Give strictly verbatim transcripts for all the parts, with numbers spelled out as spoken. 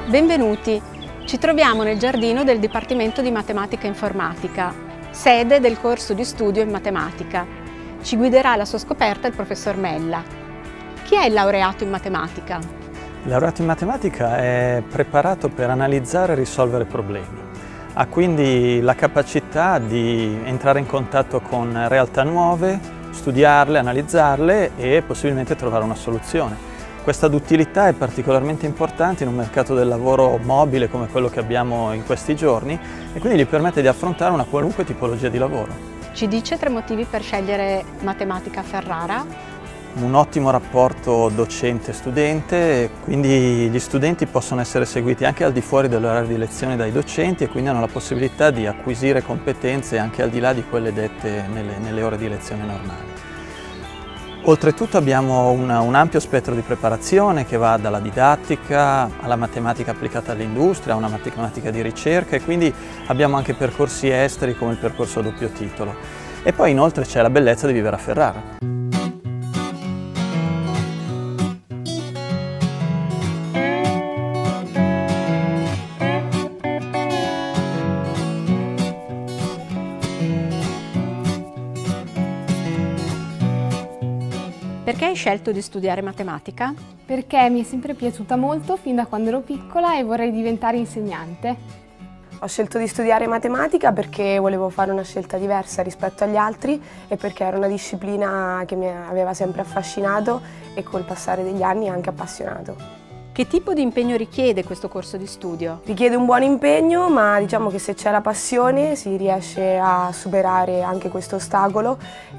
Benvenuti! Ci troviamo nel giardino del Dipartimento di Matematica e Informatica, sede del corso di studio in matematica. Ci guiderà alla sua scoperta il professor Mella. Chi è il laureato in matematica? Il laureato in matematica è preparato per analizzare e risolvere problemi. Ha quindi la capacità di entrare in contatto con realtà nuove, studiarle, analizzarle e possibilmente trovare una soluzione. Questa duttilità è particolarmente importante in un mercato del lavoro mobile come quello che abbiamo in questi giorni e quindi gli permette di affrontare una qualunque tipologia di lavoro. Ci dice tre motivi per scegliere matematica a Ferrara? Un ottimo rapporto docente-studente, quindi gli studenti possono essere seguiti anche al di fuori dell'orario di lezione dai docenti e quindi hanno la possibilità di acquisire competenze anche al di là di quelle dette nelle, nelle ore di lezione normali. Oltretutto abbiamo una, un ampio spettro di preparazione che va dalla didattica alla matematica applicata all'industria, a una matematica di ricerca e quindi abbiamo anche percorsi esteri come il percorso a doppio titolo. E poi inoltre c'è la bellezza di vivere a Ferrara. Perché hai scelto di studiare matematica? Perché mi è sempre piaciuta molto fin da quando ero piccola e vorrei diventare insegnante. Ho scelto di studiare matematica perché volevo fare una scelta diversa rispetto agli altri e perché era una disciplina che mi aveva sempre affascinato e col passare degli anni anche appassionato. Che tipo di impegno richiede questo corso di studio? Richiede un buon impegno, ma diciamo che se c'è la passione si riesce a superare anche questo ostacolo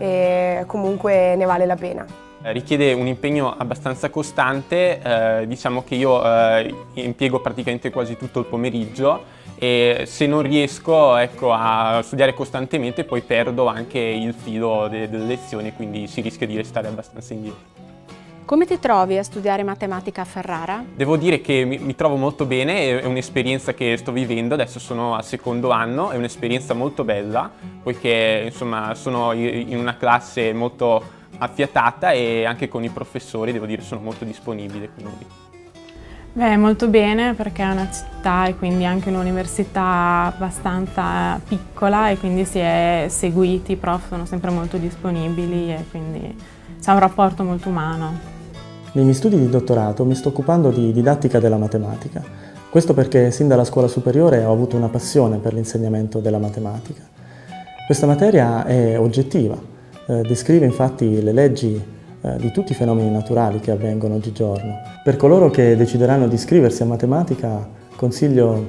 e comunque ne vale la pena. Richiede un impegno abbastanza costante, eh, diciamo che io eh, impiego praticamente quasi tutto il pomeriggio e se non riesco ecco, a studiare costantemente poi perdo anche il filo de delle lezioni, quindi si rischia di restare abbastanza indietro. Come ti trovi a studiare matematica a Ferrara? Devo dire che mi, mi trovo molto bene, è un'esperienza che sto vivendo, adesso sono al secondo anno, è un'esperienza molto bella, poiché insomma, sono in una classe molto affiatata e anche con i professori, devo dire, sono molto disponibili. Quindi. Beh, molto bene perché è una città e quindi anche un'università abbastanza piccola e quindi si è seguiti, i prof sono sempre molto disponibili e quindi c'è un rapporto molto umano. Nei miei studi di dottorato mi sto occupando di didattica della matematica. Questo perché sin dalla scuola superiore ho avuto una passione per l'insegnamento della matematica. Questa materia è oggettiva. Eh, descrive infatti le leggi eh, di tutti i fenomeni naturali che avvengono oggigiorno. Per coloro che decideranno di iscriversi a matematica consiglio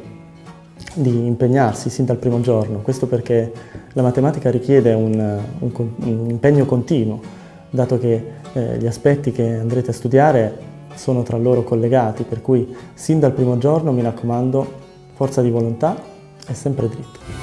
di impegnarsi sin dal primo giorno, questo perché la matematica richiede un, un, un impegno continuo, dato che eh, gli aspetti che andrete a studiare sono tra loro collegati, per cui sin dal primo giorno mi raccomando forza di volontà e sempre dritto.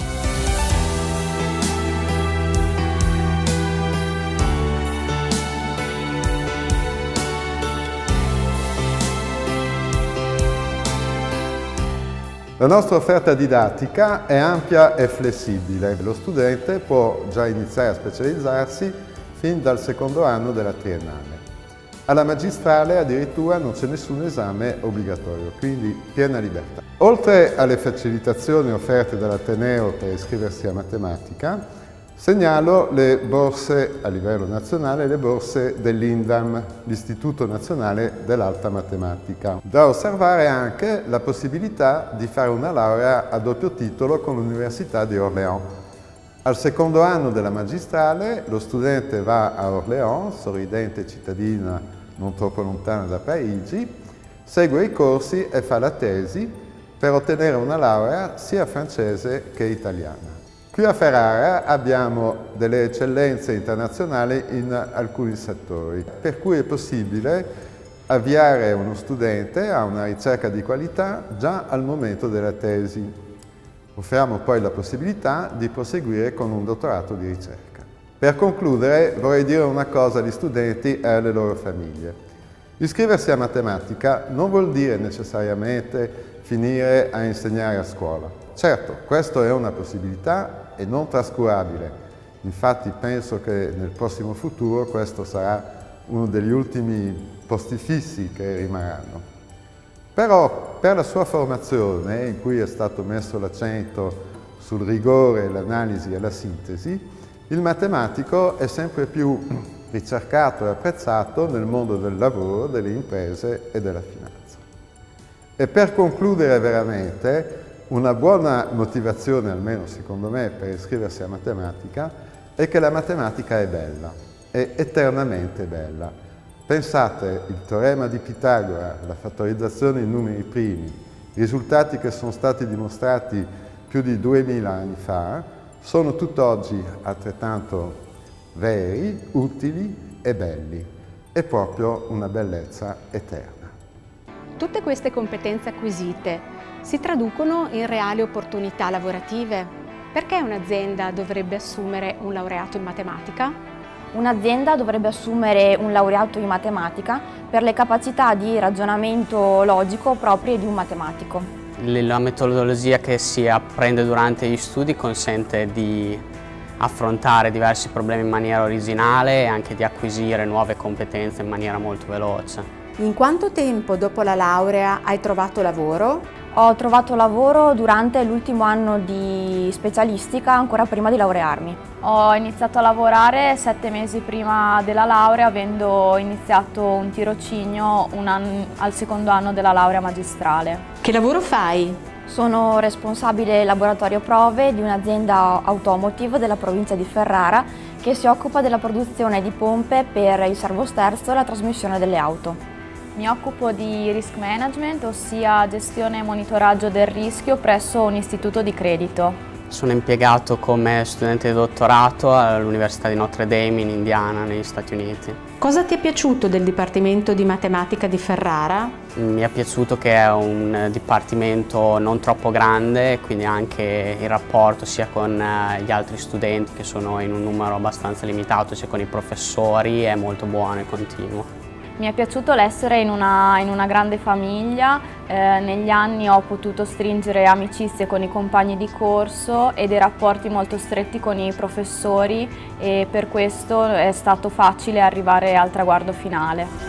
La nostra offerta didattica è ampia e flessibile. Lo studente può già iniziare a specializzarsi fin dal secondo anno della triennale. Alla magistrale addirittura non c'è nessun esame obbligatorio, quindi piena libertà. Oltre alle facilitazioni offerte dall'Ateneo per iscriversi a matematica, segnalo le borse a livello nazionale, le borse dell'INDAM, l'Istituto Nazionale dell'Alta Matematica. Da osservare anche la possibilità di fare una laurea a doppio titolo con l'Università di Orléans. Al secondo anno della magistrale lo studente va a Orléans, sorridente cittadina non troppo lontana da Parigi, segue i corsi e fa la tesi per ottenere una laurea sia francese che italiana. Qui a Ferrara abbiamo delle eccellenze internazionali in alcuni settori, per cui è possibile avviare uno studente a una ricerca di qualità già al momento della tesi. Offriamo poi la possibilità di proseguire con un dottorato di ricerca. Per concludere vorrei dire una cosa agli studenti e alle loro famiglie. Iscriversi a matematica non vuol dire necessariamente finire a insegnare a scuola. Certo, questa è una possibilità e non trascurabile. Infatti penso che nel prossimo futuro questo sarà uno degli ultimi posti fissi che rimarranno. Però per la sua formazione, in cui è stato messo l'accento sul rigore, l'analisi e la sintesi, il matematico è sempre più ricercato e apprezzato nel mondo del lavoro, delle imprese e della finanza. E per concludere veramente, una buona motivazione, almeno secondo me, per iscriversi a matematica è che la matematica è bella, è eternamente bella. Pensate, il teorema di Pitagora, la fattorizzazione in numeri primi, risultati che sono stati dimostrati più di duemila anni fa, sono tutt'oggi altrettanto veri, utili e belli. È proprio una bellezza eterna. Tutte queste competenze acquisite si traducono in reali opportunità lavorative? Perché un'azienda dovrebbe assumere un laureato in matematica? Un'azienda dovrebbe assumere un laureato in matematica per le capacità di ragionamento logico proprie di un matematico. La metodologia che si apprende durante gli studi consente di affrontare diversi problemi in maniera originale e anche di acquisire nuove competenze in maniera molto veloce. In quanto tempo dopo la laurea hai trovato lavoro? Ho trovato lavoro durante l'ultimo anno di specialistica, ancora prima di laurearmi. Ho iniziato a lavorare sette mesi prima della laurea, avendo iniziato un tirocinio un anno, al secondo anno della laurea magistrale. Che lavoro fai? Sono responsabile laboratorio prove di un'azienda automotive della provincia di Ferrara che si occupa della produzione di pompe per il servosterzo e la trasmissione delle auto. Mi occupo di risk management, ossia gestione e monitoraggio del rischio presso un istituto di credito. Sono impiegato come studente di dottorato all'Università di Notre Dame in Indiana, negli Stati Uniti. Cosa ti è piaciuto del Dipartimento di Matematica di Ferrara? Mi è piaciuto che è un dipartimento non troppo grande, quindi anche il rapporto sia con gli altri studenti, che sono in un numero abbastanza limitato, sia con i professori, è molto buono e continuo. Mi è piaciuto l'essere in una, in una grande famiglia, eh, negli anni ho potuto stringere amicizie con i compagni di corso e dei rapporti molto stretti con i professori e per questo è stato facile arrivare al traguardo finale.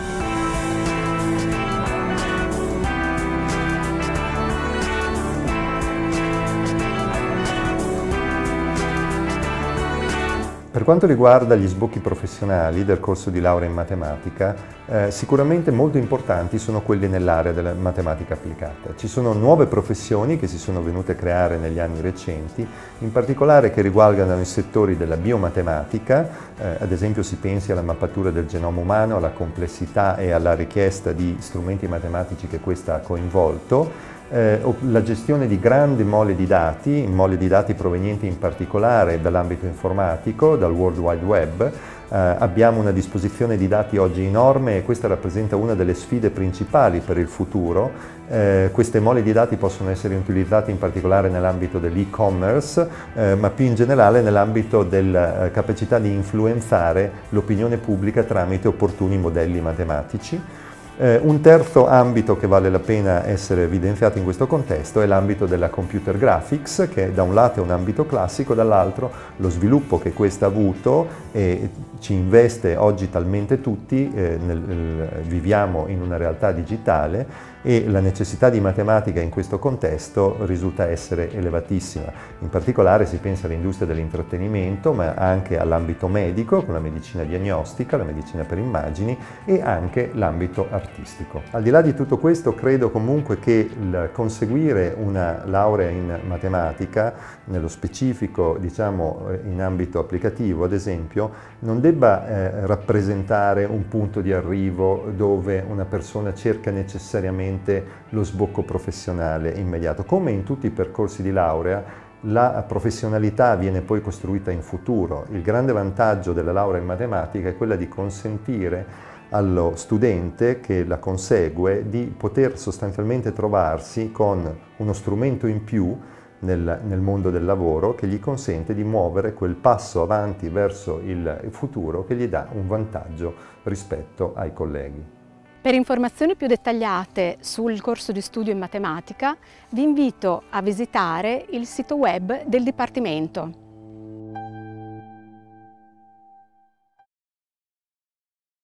Per quanto riguarda gli sbocchi professionali del corso di laurea in matematica, eh, sicuramente molto importanti sono quelli nell'area della matematica applicata. Ci sono nuove professioni che si sono venute a creare negli anni recenti, in particolare che riguardano i settori della biomatematica, eh, ad esempio si pensi alla mappatura del genoma umano, alla complessità e alla richiesta di strumenti matematici che questa ha coinvolto, Eh, la gestione di grandi mole di dati, mole di dati provenienti in particolare dall'ambito informatico, dal World Wide Web. Eh, abbiamo una disposizione di dati oggi enorme e questa rappresenta una delle sfide principali per il futuro. Eh, queste mole di dati possono essere utilizzate in particolare nell'ambito dell'e-commerce, eh, ma più in generale nell'ambito della eh, capacità di influenzare l'opinione pubblica tramite opportuni modelli matematici. Eh, un terzo ambito che vale la pena essere evidenziato in questo contesto è l'ambito della computer graphics, che da un lato è un ambito classico, dall'altro lo sviluppo che questa ha avuto e ci investe oggi talmente tutti, eh, nel, nel, viviamo in una realtà digitale e la necessità di matematica in questo contesto risulta essere elevatissima. In particolare si pensa all'industria dell'intrattenimento, ma anche all'ambito medico, con la medicina diagnostica, la medicina per immagini e anche l'ambito artistico. Al di là di tutto questo, credo comunque che il conseguire una laurea in matematica, nello specifico diciamo in ambito applicativo ad esempio, non debba eh, rappresentare un punto di arrivo dove una persona cerca necessariamente lo sbocco professionale immediato. Come in tutti i percorsi di laurea, la professionalità viene poi costruita in futuro. Il grande vantaggio della laurea in matematica è quella di consentire allo studente che la consegue di poter sostanzialmente trovarsi con uno strumento in più nel, nel mondo del lavoro che gli consente di muovere quel passo avanti verso il futuro che gli dà un vantaggio rispetto ai colleghi. Per informazioni più dettagliate sul corso di studio in matematica vi invito a visitare il sito web del Dipartimento.